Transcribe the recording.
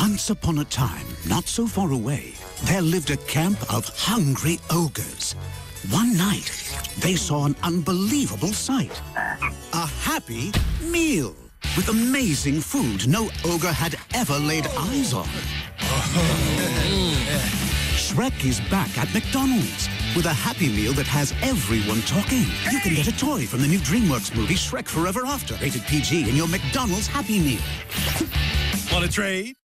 Once upon a time, not so far away, there lived a camp of hungry ogres. One night, they saw an unbelievable sight. A Happy Meal with amazing food no ogre had ever laid eyes on. Shrek is back at McDonald's with a Happy Meal that has everyone talking. You can get a toy from the new DreamWorks movie Shrek Forever After, rated PG, in your McDonald's Happy Meal. Want to trade?